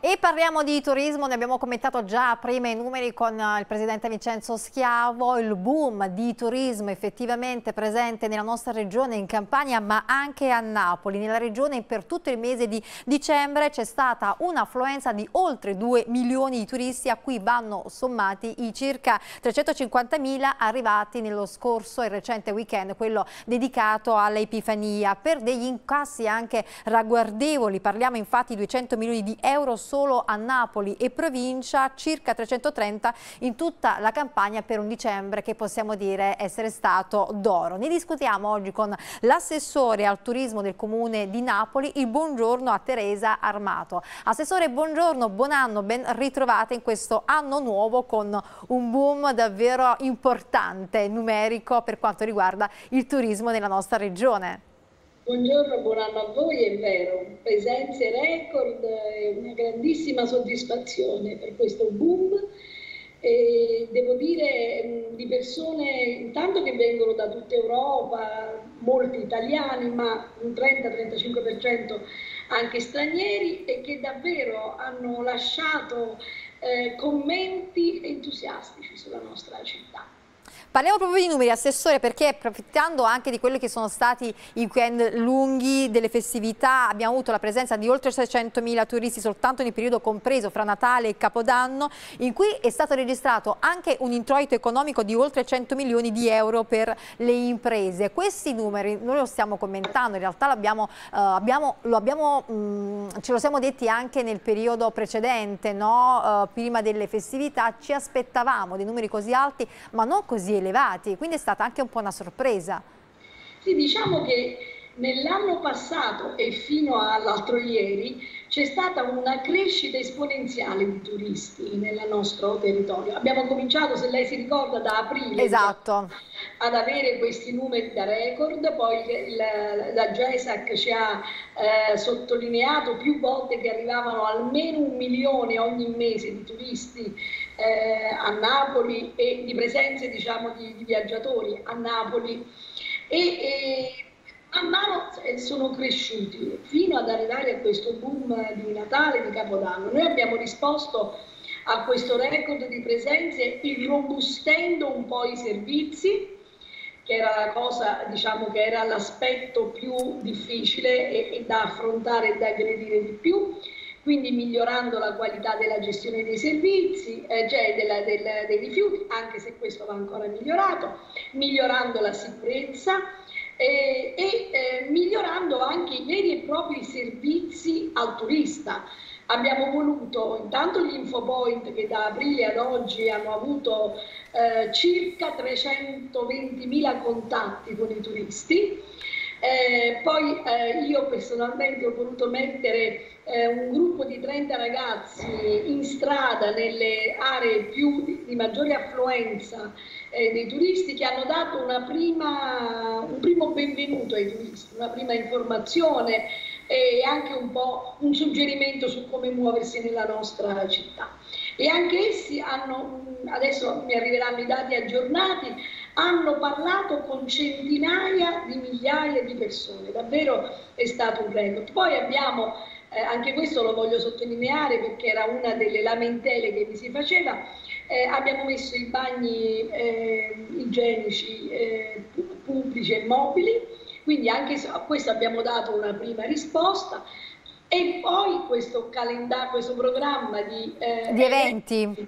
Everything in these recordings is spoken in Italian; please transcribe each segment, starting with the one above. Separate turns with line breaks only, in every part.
E parliamo di turismo, ne abbiamo commentato già prima i numeri con il presidente Vincenzo Schiavo, il boom di turismo effettivamente presente nella nostra regione, in Campania, ma anche a Napoli. Nella regione per tutto il mese di dicembre c'è stata un'affluenza di oltre 2 milioni di turisti, a cui vanno sommati i circa 350.000 arrivati nello scorso e recente weekend, quello dedicato all'Epifania, per degli incassi anche ragguardevoli. Parliamo infatti di 200 milioni di euro solo a Napoli e provincia, circa 330 in tutta la Campania, per un dicembre che possiamo dire essere stato d'oro. Ne discutiamo oggi con l'assessore al turismo del comune di Napoli. Il buongiorno a Teresa Armato. Assessore, buongiorno, buon anno, ben ritrovata in questo anno nuovo con un boom davvero importante, numerico, per quanto riguarda il turismo nella nostra regione.
Buongiorno, buon anno a voi, è vero, presenze record e una grandissima soddisfazione per questo boom. E devo dire di persone intanto che vengono da tutta Europa, molti italiani, ma un 30-35% anche stranieri, e che davvero hanno lasciato commenti entusiastici sulla nostra città.
Parliamo proprio di numeri, Assessore, perché approfittando anche di quelli che sono stati i weekend lunghi delle festività, abbiamo avuto la presenza di oltre 600.000 turisti soltanto nel periodo compreso fra Natale e Capodanno, in cui è stato registrato anche un introito economico di oltre 100 milioni di euro per le imprese. Questi numeri noi lo stiamo commentando, in realtà ce lo siamo detti anche nel periodo precedente, no? Prima delle festività ci aspettavamo dei numeri così alti, ma non così elevati, quindi è stata anche un po' una sorpresa.
Sì, diciamo che nell'anno passato e fino all'altro ieri c'è stata una crescita esponenziale di turisti nel nostro territorio. Abbiamo cominciato, se lei si ricorda, da aprile,
esatto,
ad avere questi numeri da record. Poi la GESAC ci ha sottolineato più volte che arrivavano almeno 1 milione ogni mese di turisti a Napoli, e di presenze, diciamo, di viaggiatori a Napoli, e man mano sono cresciuti fino ad arrivare a questo boom di Natale, di Capodanno. Noi abbiamo risposto a questo record di presenze irrobustendo un po' i servizi, che era la cosa, diciamo, che era l'aspetto più difficile e da affrontare e da aggredire di più. Quindi migliorando la qualità della gestione dei servizi, cioè dei rifiuti, anche se questo va ancora migliorato, migliorando la sicurezza migliorando anche i veri e propri servizi al turista. Abbiamo voluto intanto gli infopoint, che da aprile ad oggi hanno avuto circa 320.000 contatti con i turisti. Poi io personalmente ho voluto mettere un gruppo di 30 ragazzi in strada nelle aree di maggiore affluenza dei turisti, che hanno dato un primo benvenuto ai turisti, una prima informazione e anche un po' un suggerimento su come muoversi nella nostra città. E anche essi hanno, adesso mi arriveranno i dati aggiornati, hanno parlato con centinaia di migliaia di persone. Davvero è stato un record. Poi abbiamo, anche questo lo voglio sottolineare perché era una delle lamentele che mi si faceva, abbiamo messo i bagni igienici pubblici e mobili, quindi anche a questo abbiamo dato una prima risposta. E poi questo calendario, questo programma di eventi,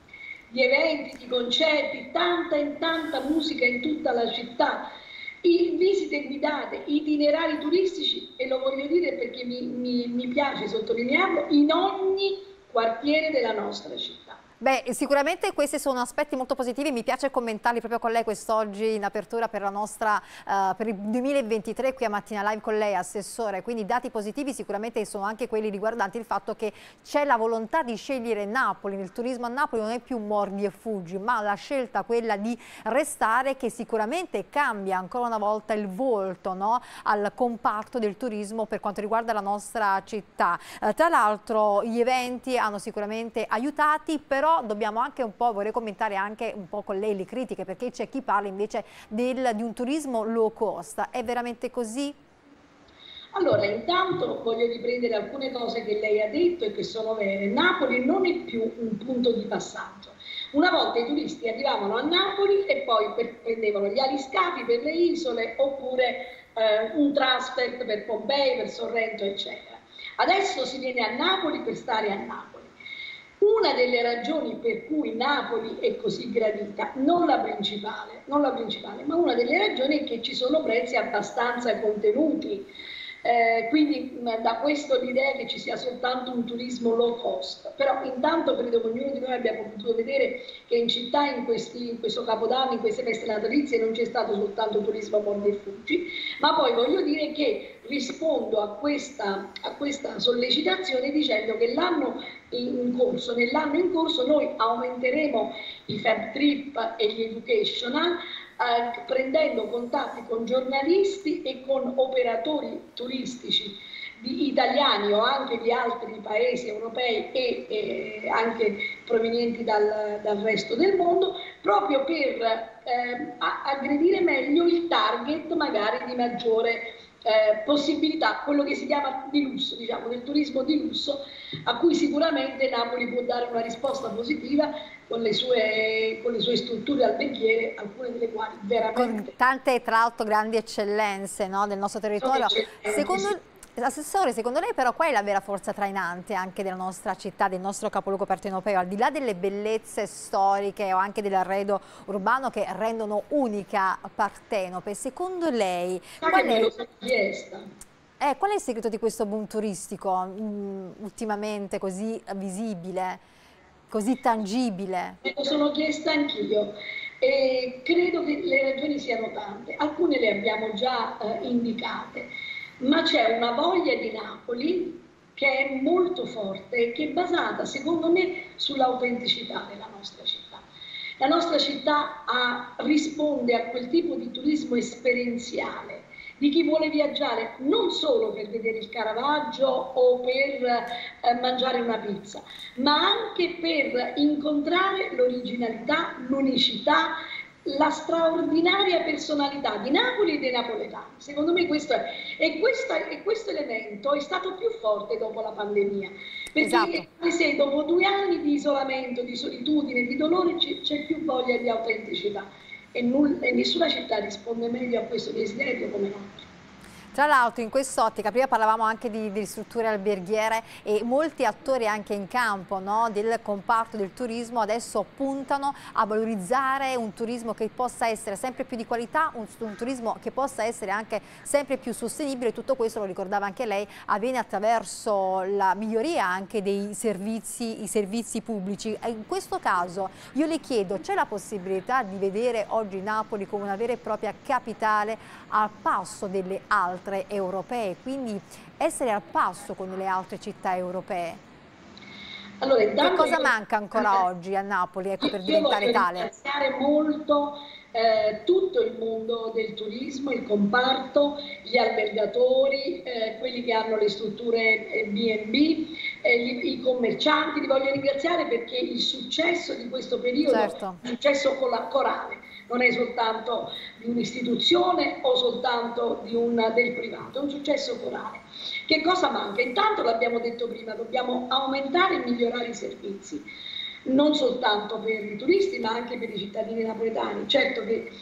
di concerti, tanta musica in tutta la città, visite guidate, itinerari turistici, e lo voglio dire perché mi piace sottolinearlo, in ogni quartiere della nostra città.
Beh, sicuramente questi sono aspetti molto positivi, mi piace commentarli proprio con lei quest'oggi in apertura per la nostra, per il 2023 qui a Mattina Live con lei, Assessore. Quindi dati positivi sicuramente sono anche quelli riguardanti il fatto che c'è la volontà di scegliere Napoli. Il turismo a Napoli non è più mordi e fuggi, ma la scelta quella di restare, che sicuramente cambia ancora una volta il volto, no, al comparto del turismo per quanto riguarda la nostra città. Tra l'altro gli eventi hanno sicuramente aiutati, però dobbiamo anche un po', vorrei commentare anche un po' con lei le critiche, perché c'è chi parla invece di un turismo low cost. È veramente così?
Allora, intanto voglio riprendere alcune cose che lei ha detto e che sono vere. Napoli non è più un punto di passaggio. Una volta i turisti arrivavano a Napoli e poi prendevano gli aliscafi per le isole oppure un transfer per Pompei, per Sorrento, eccetera. Adesso si viene a Napoli per stare a Napoli. Una delle ragioni per cui Napoli è così gradita, non la principale, ma una delle ragioni è che ci sono prezzi abbastanza contenuti. Quindi da questo l'idea che ci sia soltanto un turismo low cost, però intanto credo che ognuno di noi abbia potuto vedere che in città in questo Capodanno, in queste feste natalizie non c'è stato soltanto turismo mordi e fuggi, ma poi voglio dire che rispondo a questa sollecitazione dicendo che nell'anno in corso noi aumenteremo i fab trip e gli educational, prendendo contatti con giornalisti e con operatori turistici italiani o anche di altri paesi europei e anche provenienti dal resto del mondo, proprio per aggredire meglio il target magari di maggiore possibilità, quello che si chiama di lusso, diciamo, del turismo di lusso, a cui sicuramente Napoli può dare una risposta positiva con le sue strutture alberghiere, alcune delle quali veramente...
Con tante, tra l'altro, grandi eccellenze, no, del nostro territorio. Assessore, secondo lei però qual è la vera forza trainante anche della nostra città, del nostro capoluogo partenopeo, al di là delle bellezze storiche o anche dell'arredo urbano che rendono unica Partenope? Secondo lei qual è il segreto di questo boom turistico ultimamente così visibile, così tangibile?
Me lo sono chiesta anch'io e credo che le ragioni siano tante, alcune le abbiamo già indicate. Ma c'è una voglia di Napoli che è molto forte e che è basata, secondo me, sull'autenticità della nostra città. La nostra città risponde a quel tipo di turismo esperienziale, di chi vuole viaggiare non solo per vedere il Caravaggio o per mangiare una pizza, ma anche per incontrare l'originalità, l'unicità, la straordinaria personalità di Napoli e dei napoletani. Secondo me questo è. E questo elemento è stato più forte dopo la pandemia, perché è come se dopo 2 anni di isolamento, di solitudine, di dolore c'è più voglia di autenticità e nessuna città risponde meglio a questo desiderio come Napoli.
Tra l'altro in quest'ottica, prima parlavamo anche di strutture alberghiere e molti attori anche in campo, no, del comparto del turismo adesso puntano a valorizzare un turismo che possa essere sempre più di qualità, un turismo che possa essere anche sempre più sostenibile. Tutto questo, lo ricordava anche lei, avviene attraverso la miglioria anche dei servizi, i servizi pubblici. In questo caso io le chiedo, c'è la possibilità di vedere oggi Napoli come una vera e propria capitale al passo delle altre europee, quindi essere al passo con le altre città europee?
Allora,
che cosa manca ancora oggi a Napoli, ecco, per diventare tale?
Ringraziare molto tutto il mondo del turismo, il comparto, gli albergatori, quelli che hanno le strutture B&B, i commercianti. Li voglio ringraziare perché il successo di questo periodo è un successo corale. Non è soltanto di un'istituzione o soltanto del privato, è un successo corale. Che cosa manca? Intanto, l'abbiamo detto prima, dobbiamo aumentare e migliorare i servizi, non soltanto per i turisti ma anche per i cittadini napoletani. Certo che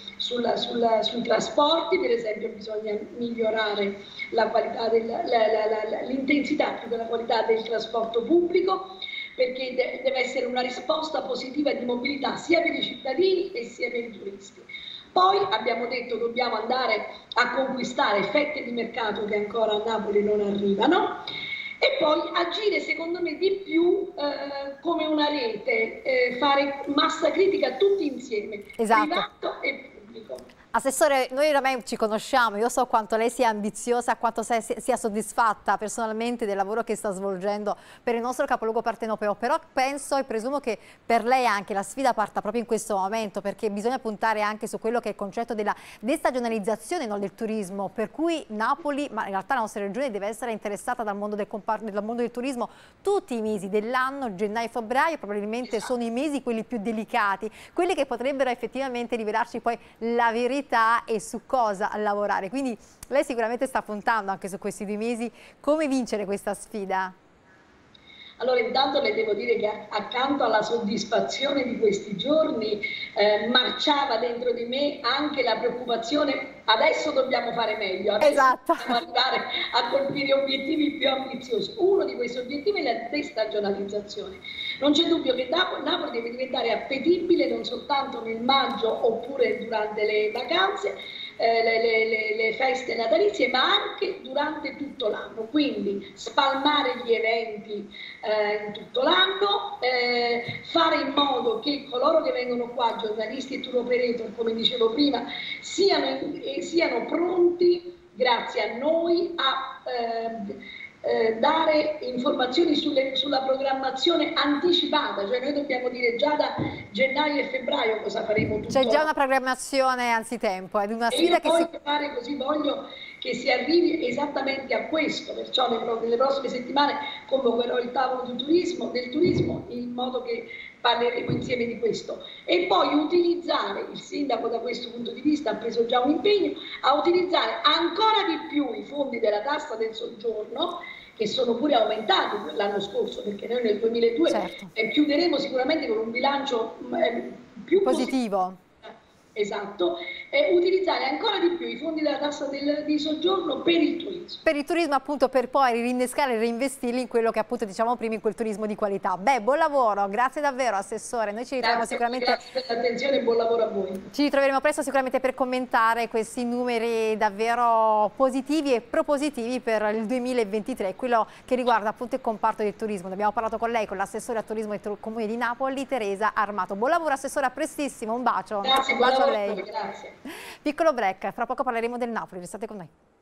sui trasporti, per esempio, bisogna migliorare la qualità, l'intensità più che la qualità del trasporto pubblico, perché deve essere una risposta positiva di mobilità sia per i cittadini e sia per i turisti. Poi abbiamo detto che dobbiamo andare a conquistare fette di mercato che ancora a Napoli non arrivano e poi agire, secondo me, di più come una rete, fare massa critica tutti insieme, privato e pubblico.
Assessore, noi ormai ci conosciamo, io so quanto lei sia ambiziosa, quanto sia soddisfatta personalmente del lavoro che sta svolgendo per il nostro capoluogo partenopeo, però penso e presumo che per lei anche la sfida parta proprio in questo momento, perché bisogna puntare anche su quello che è il concetto della destagionalizzazione, no, del turismo, per cui Napoli, ma in realtà la nostra regione, deve essere interessata dal mondo del turismo tutti i mesi dell'anno. Gennaio e febbraio probabilmente sono i mesi quelli più delicati, quelli che potrebbero effettivamente rivelarci poi la verità priorità e su cosa lavorare. Quindi lei sicuramente sta puntando anche su questi 2 mesi come vincere questa sfida.
Allora, intanto le devo dire che accanto alla soddisfazione di questi giorni marciava dentro di me anche la preoccupazione: adesso dobbiamo fare meglio, adesso
esatto.
dobbiamo arrivare a colpire obiettivi più ambiziosi. Uno di questi obiettivi è la destagionalizzazione. Non c'è dubbio che Napoli deve diventare appetibile non soltanto nel maggio oppure durante le vacanze, le feste natalizie, ma anche durante tutto l'anno. Quindi spalmare gli eventi in tutto l'anno, fare in modo che coloro che vengono qua, giornalisti e tour operator, come dicevo prima, siano pronti, grazie a noi, a dare informazioni sulla programmazione anticipata, cioè noi dobbiamo dire già da gennaio e febbraio cosa faremo tutto.
C'è già una programmazione anzitempo, è una sfida che
voglio fare così, voglio che si arrivi esattamente a questo, perciò nelle prossime settimane convocherò il tavolo del turismo, in modo che parleremo insieme di questo, e poi utilizzare, il sindaco da questo punto di vista ha preso già un impegno, a utilizzare ancora di più i fondi della tassa del soggiorno, che sono pure aumentati l'anno scorso, perché noi nel 2002 chiuderemo sicuramente con un bilancio più positivo. Esatto, utilizzare ancora di più i fondi della tassa di soggiorno per il turismo.
Per il turismo, appunto, per poi rinnescare e reinvestirli in quello che appunto diciamo prima, in quel turismo di qualità. Beh, buon lavoro, grazie davvero Assessore, noi ci ritroviamo sicuramente.
Grazie per l'attenzione e buon lavoro a voi.
Ci ritroveremo presto sicuramente per commentare questi numeri davvero positivi e propositivi per il 2023, quello che riguarda appunto il comparto del turismo. Ne abbiamo parlato con lei, con l'assessore al turismo del Comune di Napoli, Teresa Armato. Buon lavoro Assessore, a prestissimo, un bacio.
Grazie,
un bacio a lei.
Grazie.
Piccolo break, fra poco parleremo del Napoli, restate con noi.